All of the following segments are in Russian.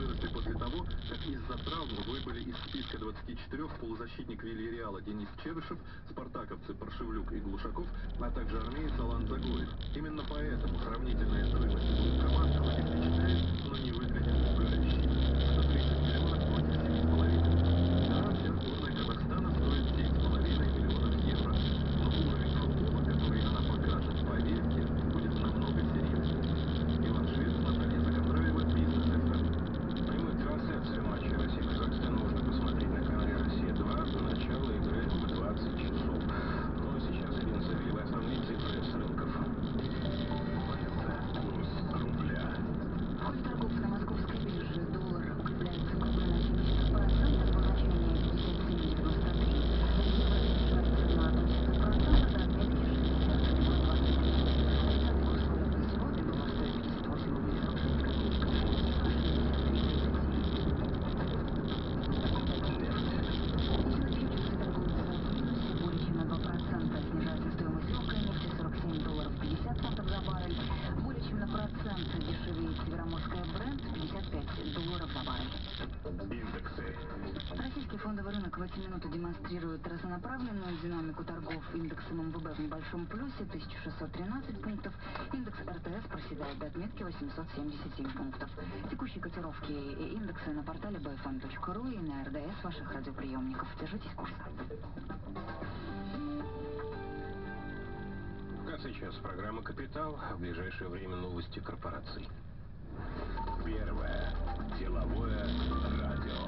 выросли после того, как из-за травм выбыли из списка 24 полузащитник Вильяреала Денис Черышев, спартаковцы Паршевлюк и Глушаков, а также армеец Алан Загоев. Именно поэтому сравнительная стоимость двух команд хоть и впечатляет, но не выглядит пугающей. 130 миллионов против 7,5. Да, вся сборная Казахстана стоит 7,5 миллионов евро. Но уровень футбола, который она покажет, поверьте, будет намного серьезнее. Иван Швец, Наталья Закандраева, Бизнес ФМ. Прямую трансляцию матча Россия-Казахстан можно посмотреть на канале «Россия-2». Начало игры в 20 часов. Ну а сейчас Ирина Савельева, основные цифры с рынков. Курс рубля. В ходе торгов на московской бирже доллар укрепляется к рублю на 70%, по значению 57,93, евро снижается на 0,4% до отметки 60,23. Официальный курс валют на сегодня доллар стоит 58 рублей 46 копеек, евро 63,37. Более чем на 2% снижается стоимость легкой нефти, $47.50 за баррель. Более чем на процент дешевеет североморская Brent, $55 за баррель. Индексы. Российский фондовый рынок в эти минуты демонстрирует разнонаправленную динамику торгов. Индекс ММВБ в небольшом плюсе 1613 пунктов. Индекс РТС проседает до отметки 877 пунктов. Текущие котировки и индексы на портале bfm.ru и на РДС ваших радиоприемников. Держитесь курса. Как сейчас программа «Капитал», в ближайшее время новости корпораций. Первое. Деловое радио.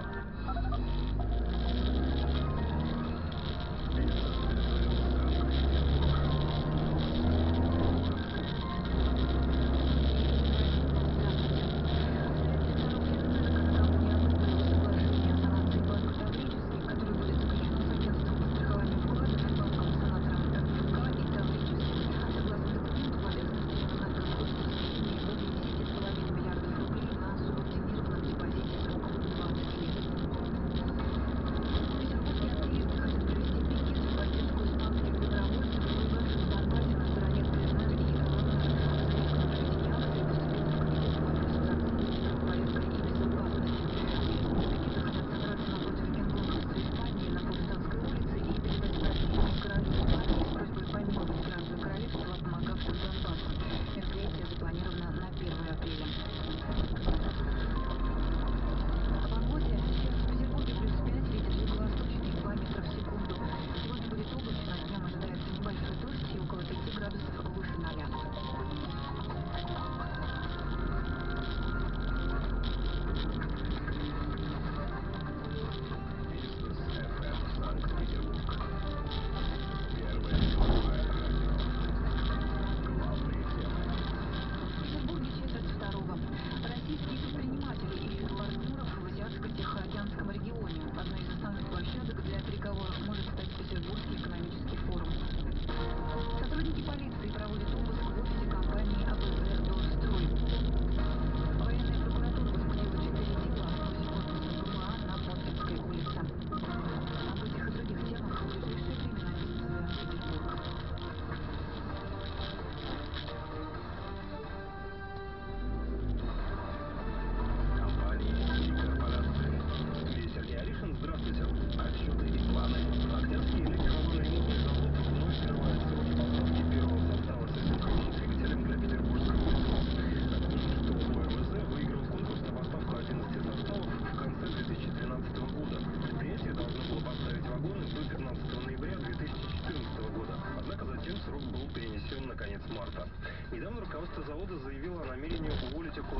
Недавно руководство завода заявило о намерении уволить около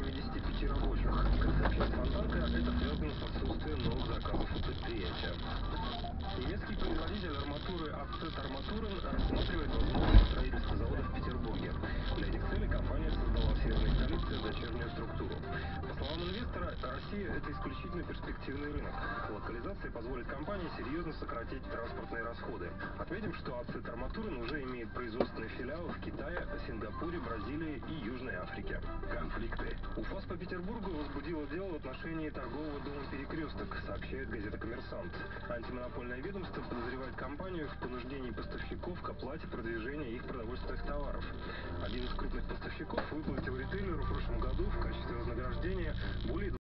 175 рабочих. Как сообщает Фонтанка, это связано с отсутствием новых заказов у предприятия. Немецкий производитель арматуры Acet Armaturen рассматривает возможность строительства завода в Петербурге. Для этих целей компания создала в северной столице дочернюю структуру. По словам инвестора, Россия – это исключительно перспективный рынок. Локализация позволит компании серьезно сократить транспортные расходы. Отметим, что Acet Armaturen уже имеет производственные филиалы в Китае, Сингапуре, Бразилии и Южной Африке. Конфликты. УФАС по Петербургу возбудило дело в отношении торгового дома «Перекресток», сообщает газета «Коммерсант». Антимонопольное ведомство подозревает компанию в понуждении поставщиков к оплате продвижения их продовольственных товаров. Один из крупных поставщиков выплатил ритейлеру в прошлом году в качестве вознаграждения более